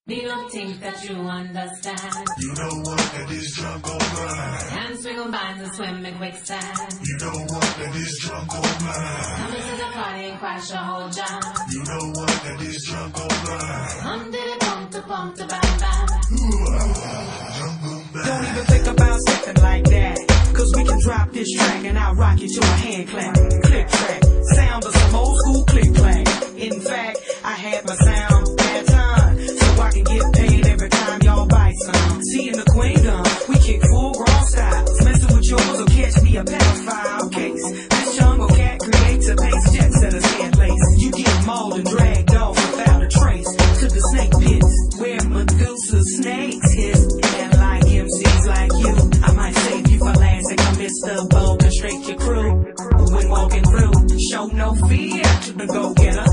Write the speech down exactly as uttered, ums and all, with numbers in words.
Me don't think that you understand. You know what, that this drunk gon' grind. Hands we gon' bind and swim in quicksand. You know what, that this drunk gon' grind. Come into the party and crash your whole jam. You know what, that this drunk gon' grind. Hum diddy bump to bump to bam bam. Don't even think about stepping like that, cause we can drop this track and I'll rock you to a hand clap. Click track, sound of some old school click clack. In fact, I had my sound bad time, so I can get paid every time y'all bite some. Seeing the queen gun, we kick full grown styles. Messing with yours will catch me a pedophile case. This jungle cat creates a pace, jet setters can't place. You get mauled and dragged off without a trace to the snake pits where Medusa snakes hiss. And like M Cs like you, I might save you for last and come Mister Bold and straight your crew. When walking through, show no fear to the go-getter.